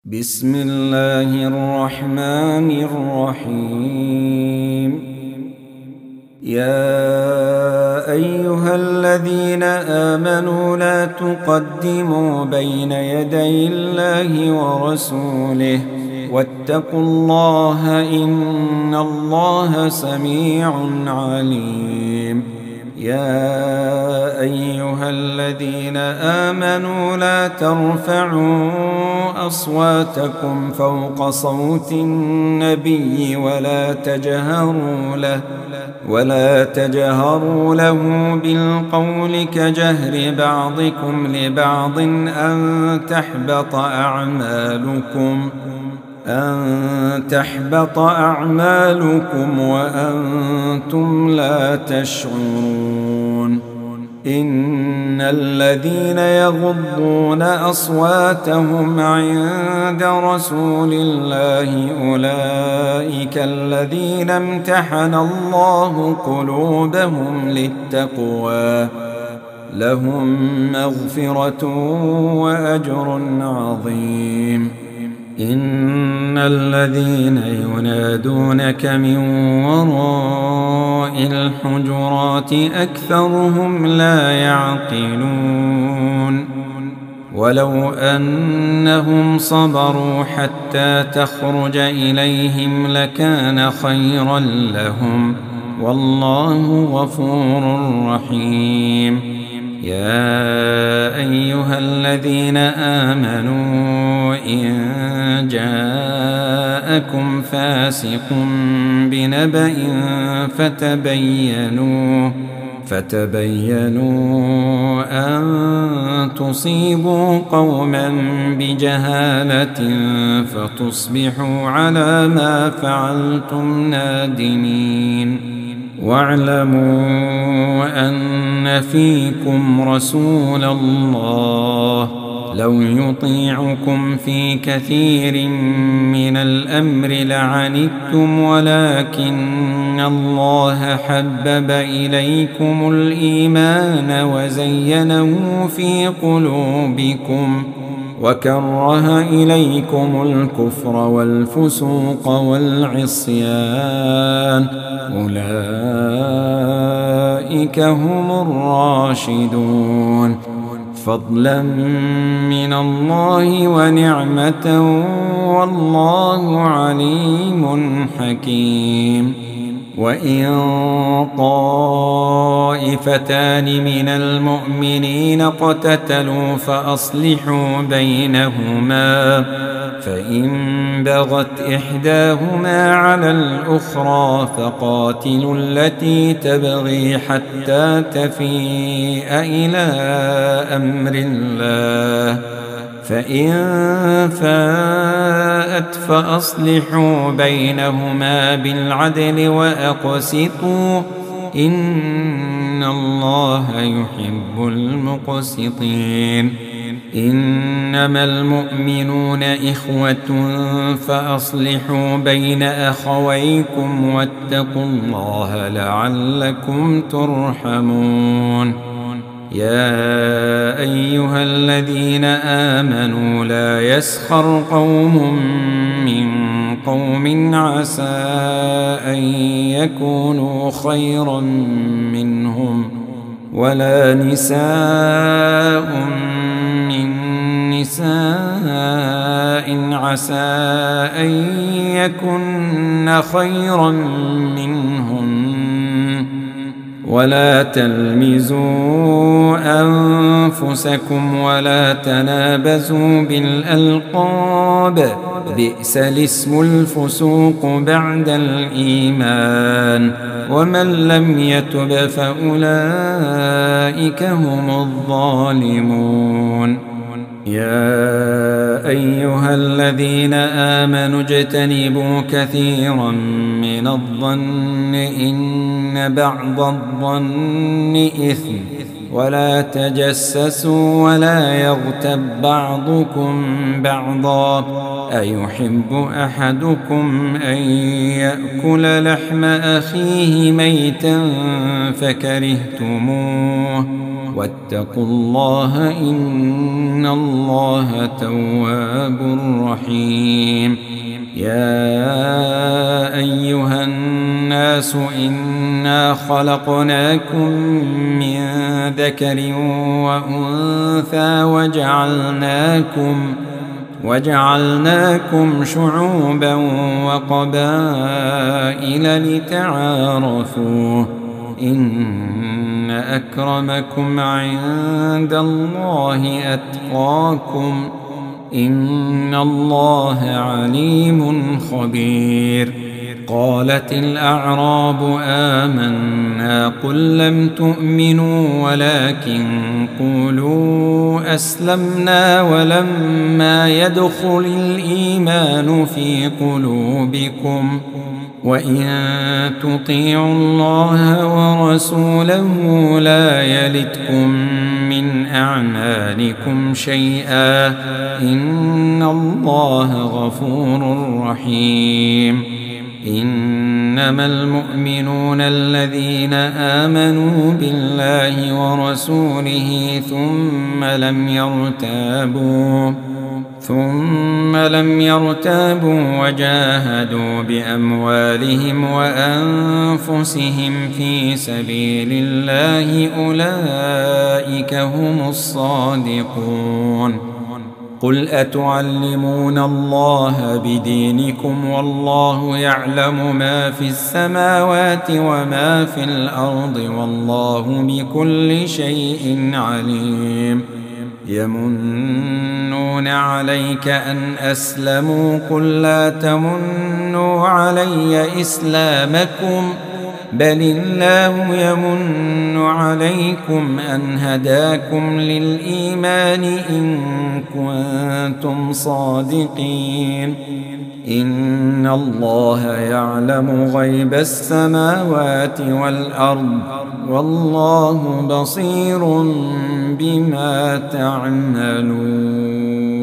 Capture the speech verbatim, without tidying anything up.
بسم الله الرحمن الرحيم. يا أيها الذين آمنوا لا تقدموا بين يدي الله ورسوله واتقوا الله إن الله سميع عليم. يا أيها الذين آمنوا لا ترفعوا أصواتكم فوق صوت النبي ولا تجهروا له ولا تجهروا له بالقول كجهر بعضكم لبعض أن تحبط أعمالكم أن تحبط أعمالكم وأنتم لا تشعرون. إن الذين يغضون أصواتهم عند رسول الله أولئك الذين امتحن الله قلوبهم للتقوى لهم مغفرة وأجر عظيم. إن الذين ينادونك من وراء الحجرات أكثرهم لا يعقلون. ولو أنهم صبروا حتى تخرج إليهم لكان خيرا لهم والله غفور رحيم. يا أيها الذين آمنوا إن جاءكم فاسق بنبأ فتبينوا فتبينوا أن تصيبوا قوما بجهالة فتصبحوا على ما فعلتم نادمين. واعلموا أن فيكم رسول الله لو يطيعكم في كثير من الأمر لعنتم ولكن الله حبب إليكم الإيمان وزينه في قلوبكم وكره إليكم الكفر والفسوق والعصيان أولئك هم الراشدون فضلا من الله ونعمة والله عليم حكيم. وإن طائفتان من المؤمنين اقتتلوا فأصلحوا بينهما فإن بغت إحداهما على الأخرى فقاتلوا التي تبغي حتى تفيء إلى أمر الله فإن فاءت فأصلحوا بينهما بالعدل وأقسطوا إن الله يحب المقسطين. إنما المؤمنون إخوة فأصلحوا بين أخويكم واتقوا الله لعلكم ترحمون. يا أيها الذين آمنوا لا يسخر قوم من قوم عسى أن يكونوا خيرا منهم ولا نساء من نساء عسى أن يكن خيرا منهم ولا تلمزوا أنفسكم ولا تنابزوا بالألقاب بئس الاسم الفسوق بعد الإيمان ومن لم يتب فأولئك هم الظالمون. يا أيها الذين آمنوا اجتنبوا كثيرا من الظن إن بعض الظن إثم ولا تجسسوا ولا يغتب بعضكم بعضا أيحب أحدكم أن يأكل لحم أخيه ميتا فكرهتموه واتقوا الله إن الله تواب رحيم. يا أيها الناس إنا خلقناكم من ذكر وأنثى وجعلناكم وجعلناكم شعوبا وقبائل لتعارفوا إن أكرمكم عند الله أتقاكم إن الله عليم خبير. قالت الأعراب آمنا قل لم تؤمنوا ولكن قولوا أسلمنا ولما يدخل الإيمان في قلوبكم وإن تطيعوا الله ورسوله لا يلتكم من أعمالكم شيئا إن الله غفور رحيم. إنما المؤمنون الذين آمنوا بالله ورسوله ثم لم يرتابوا ثم لم يرتابوا وجاهدوا بأموالهم وأنفسهم في سبيل الله أولئك هم الصادقون. قل أتعلمون الله بدينكم والله يعلم ما في السماوات وما في الأرض والله بكل شيء عليم. يمنون عليك أن أسلموا قل لا تمنوا علي إسلامكم بل الله يمن عليكم أن هداكم للإيمان إن كنتم صادقين. إن الله يعلم غيب السماوات والأرض والله بصير بما تعملون.